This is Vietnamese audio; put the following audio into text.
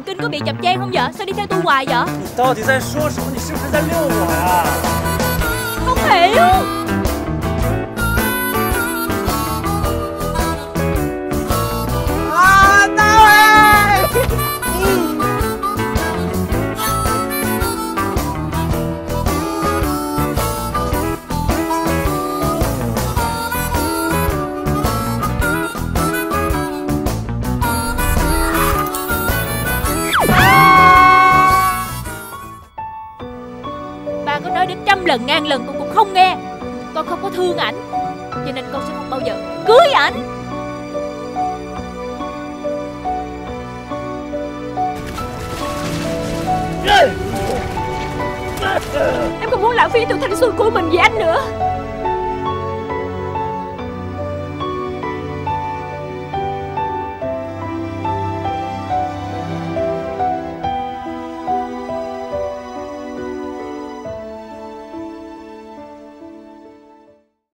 kinh có bị chậm chen không vậy? Sao đi theo tôi hoài vậy? 你到底在说什么？你是不是在遛我呀？ Không hiểu. Đau ơi! Ba có nói đến 100 lần ngàn lần con cũng không nghe. Con không có thương ảnh, cho nên con sẽ không bao giờ cưới ảnh. Em không muốn lãng phí tuổi thanh xuân của mình vì anh nữa.